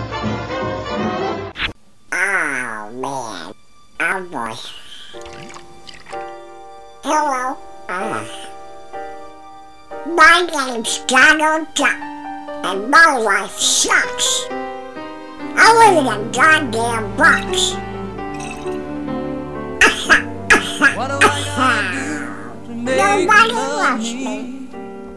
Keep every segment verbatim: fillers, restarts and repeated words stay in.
Oh man. Oh boy. Hello. Uh, my name's Donald Duck, and my life sucks. I live in a goddamn box. What do I gotta do to make Nobody you love loves me? me.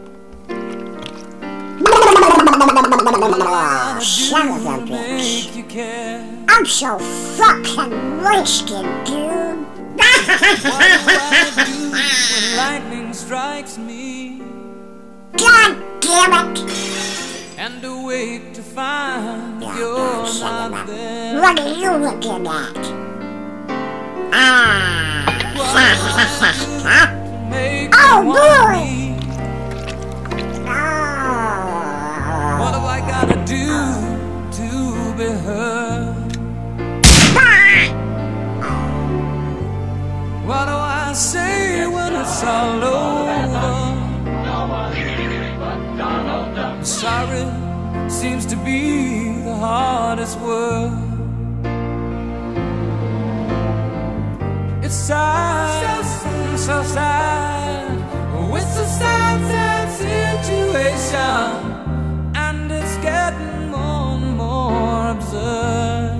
What Oh, son of a do to bitch. make you care? I'm so fucking wasted, dude. What do I do when lightning strikes me? God damn it. And to wait to find Yeah, you're son of not a- there. What are you looking at? Ah. What do I do to make Oh, you boy. want me? Oh. What do I gotta do to be heard? What do I say when it's all over? Sorry seems to be the hardest word. It's sad, so sad. It's a sad, sad situation, and it's getting more and more absurd.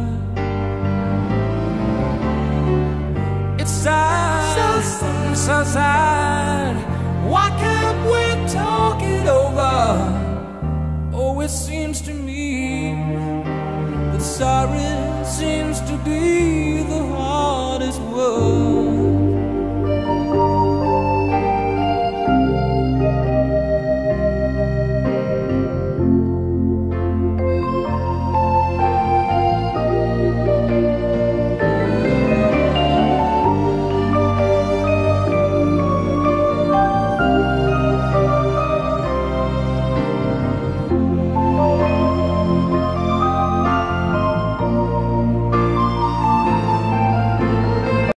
It's sad, so sad. Why can't we talk it over? Oh, it seems to me that sorry